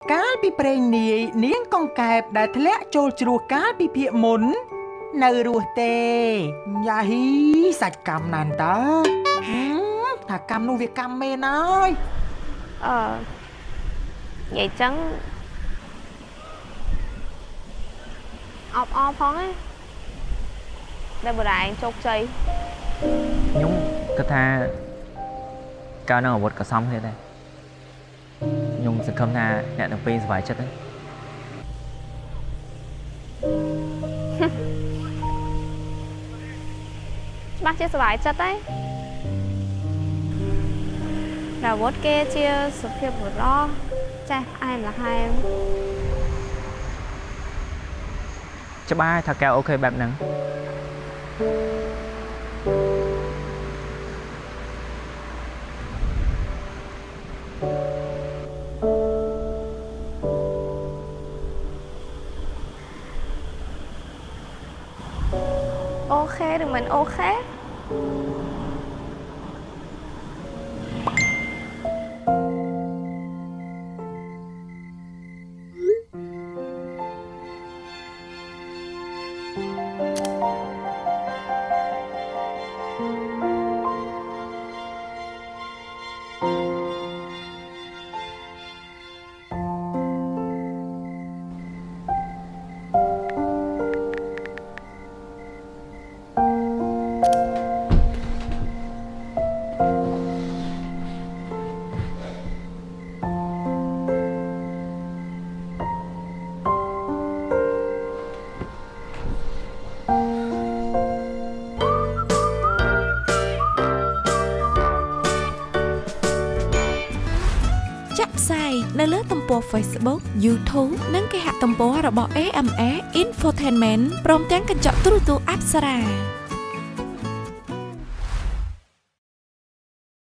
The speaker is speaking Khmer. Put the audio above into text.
កាលពីព្រេងនាយនាងកង្កែបដែលធ្លាក់ចូលជ្រោះកាលពីភាគមុននៅរស់ទេយ៉ាហ៊ីសាច់កម្មណាស់តើថាកម្មនោះវាកម្មមែនហើយនិយាយចឹងអបអរផងណាដែលបរាឯងជោគជ័យខ្ញុំគិតថាកាលនឹងអាវុធក៏សមគ្នាដែរខ្ញុំសង្ឃឹមថាអ្នកទាំងពីរសប្បាយចិត្តទេច្បាស់ជាសប្បាយចិត្តទេអាវុធគេជាសុភាពបុរសចេះផ្អែមល្ហែមច្បាស់ថាកែវអូខេបែបហ្នឹងអូខេឬមិនអូខេនៅលើទំព័រ Facebook, YouTube និងគេហទំព័ររបស់ AMS Infotainment ព្រមទាំងកញ្ចក់ទូរទស្សន៍អប្សរា